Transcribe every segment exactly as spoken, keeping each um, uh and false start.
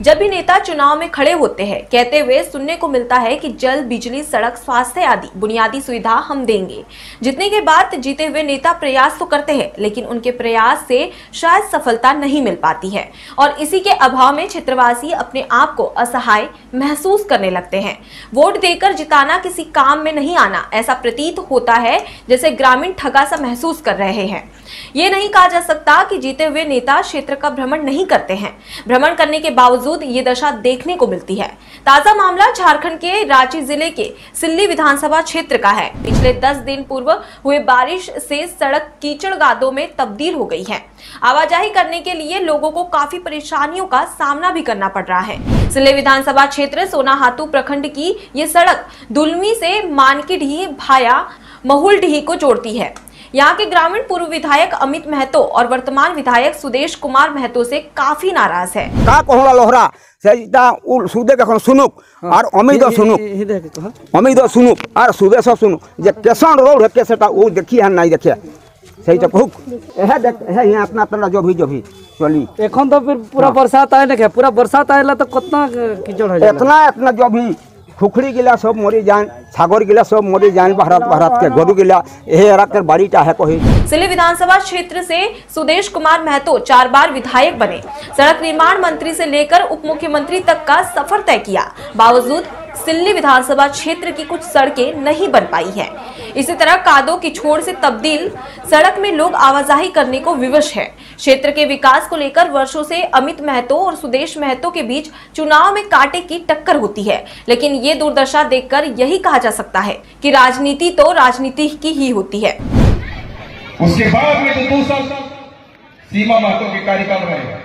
जब भी नेता चुनाव में खड़े होते हैं, कहते हुए सुनने को मिलता है कि जल, बिजली, सड़क, स्वास्थ्य आदि बुनियादी सुविधा हम देंगे। जीतने के बाद जीते हुए नेता प्रयास तो करते हैं, लेकिन उनके प्रयास से शायद सफलता नहीं मिल पाती है और इसी के अभाव में क्षेत्रवासी अपने आप को असहाय महसूस करने लगते हैं। वोट देकर जिताना किसी काम में नहीं आना, ऐसा प्रतीत होता है जैसे ग्रामीण ठगा सा महसूस कर रहे हैं। ये नहीं कहा जा सकता कि जीते हुए नेता क्षेत्र का भ्रमण नहीं करते हैं। भ्रमण करने के बावजूद ये दशा देखने को मिलती है। ताजा मामला झारखंड के रांची जिले के सिल्ली विधानसभा क्षेत्र का है। पिछले दस दिन पूर्व हुए बारिश से सड़क कीचड़ गादों में तब्दील हो गई है। आवाजाही करने के लिए लोगों को काफी परेशानियों का सामना भी करना पड़ रहा है। सिल्ली विधानसभा क्षेत्र सोनाहातू प्रखंड की ये सड़क दुलमी से मानकीडीह भाया महुलडीह को जोड़ती है। यहाँ के ग्रामीण पूर्व विधायक अमित महतो और वर्तमान विधायक सुदेश कुमार महतो से काफी नाराज है। का कहला लोहरा सेटा उल सुदे कखन सुनुक और अमित सुनुक अमित सुनुक और सुदेश सुनुक जे केसन रोड है केसेटा वो देखी है नहीं देखिए सही तो कहू एह देख है यहाँ अपना अपना जो भी जो भी चली एखन तो फिर पूरा बरसात आए ना पूरा बरसात आएला तो कितना कीचड़ हो जाए इतना इतना जो भी खुखड़ी गिला सब मरी जान सागर गिला सब मरी जान भारत भारत के गोरु गिला यह रखकर बाड़ी चाहे कोई। सिल्ली विधानसभा क्षेत्र से सुदेश कुमार महतो चार बार विधायक बने, सड़क निर्माण मंत्री से लेकर उप मुख्यमंत्री तक का सफर तय किया, बावजूद सिल्ली विधानसभा क्षेत्र की कुछ सड़कें नहीं बन पाई है। इसी तरह कादो की छोड़ से तब्दील सड़क में लोग आवाजाही करने को विवश है। क्षेत्र के विकास को लेकर वर्षों से अमित महतो और सुदेश महतो के बीच चुनाव में कांटे की टक्कर होती है, लेकिन ये दुर्दशा देखकर यही कहा जा सकता है कि राजनीति तो राजनीति की ही होती है। उसके बाद में तो दो साल सीमा महतो के कार्यकाल रहे,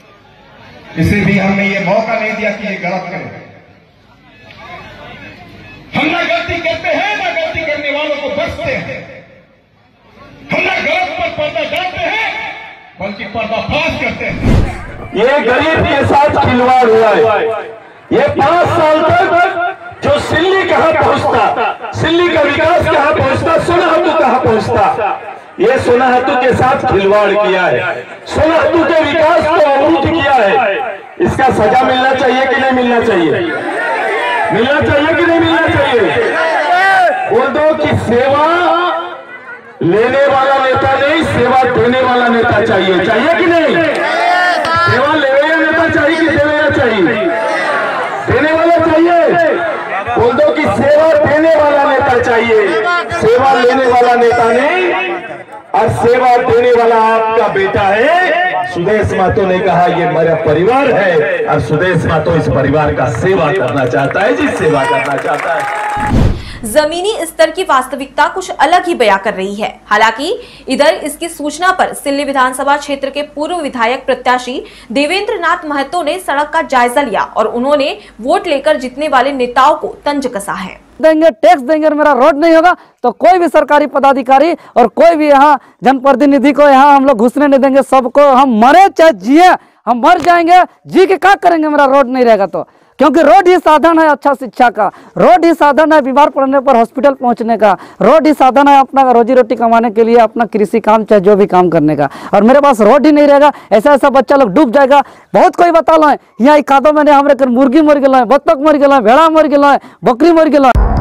इसे भी हमने ये मौका नहीं दिया कि ये गलत करें। हम ना गलती करते हैं ना गलती करने वालों को बख्शते हैं। हम ना गलत पर पर्दा डालते हैं बल्कि पर्दाफाश करते हैं। ये गरीब के साथ खिलवाड़ हुआ है। ये पांच साल तक जो सिल्ली कहां पहुंचता, सिल्ली का विकास कहां पहुंचता, सोनाहातू कहां पहुंचता, ये सोनाहातू के साथ खिलवाड़ किया है। सोनाहातू के विकास को अवरुद्ध किया है। इसका सजा मिलना चाहिए कि नहीं मिलना चाहिए? मिलना चाहिए कि नहीं मिलना चाहिए? बोल दो कि सेवा लेने वाला नेता नहीं, सेवा देने वाला नेता चाहिए। चाहिए कि नहीं? सेवा लेने नेता चाहिए कि देने चाहिए? देने वाला चाहिए। बोल दो कि सेवा देने वाला नेता चाहिए, सेवा लेने वाला नेता नहीं। और सेवा देने वाला आपका बेटा है। सुदेश महतो ने कहा ये मेरा परिवार है और सुदेश महतो इस परिवार का सेवा करना चाहता है, जी सेवा करना चाहता है। जमीनी स्तर की वास्तविकता कुछ अलग ही बयां कर रही है। हालांकि इधर इसकी सूचना पर सिल्ली विधानसभा क्षेत्र के पूर्व विधायक प्रत्याशी देवेंद्र नाथ महतो ने सड़क का जायजा लिया और उन्होंने वोट लेकर जीतने वाले नेताओं को तंज कसा है। देंगे टैक्स देंगे, मेरा रोड नहीं होगा तो कोई भी सरकारी पदाधिकारी और कोई भी यहाँ जनप्रतिनिधि को यहाँ हम लोग घुसने नहीं देंगे। सबको हम मरे चाहे जिए, हम मर जाएंगे, जी के क्या करेंगे मेरा रोड नहीं रहेगा तो। क्योंकि रोड ही साधन है अच्छा शिक्षा का, रोड ही साधन है बीमार पड़ने पर हॉस्पिटल पहुंचने का, रोड ही साधन है अपना रोजी रोटी कमाने के लिए, अपना कृषि काम चाहे जो भी काम करने का। और मेरे पास रोड ही नहीं रहेगा, ऐसा ऐसा बच्चा लोग डूब जाएगा। बहुत कोई बता लो यहाँ कादो मैंने हमारे मुर्गी मर गया, बत्तख मर गया, भेड़ा मर गया, बकरी मर गया।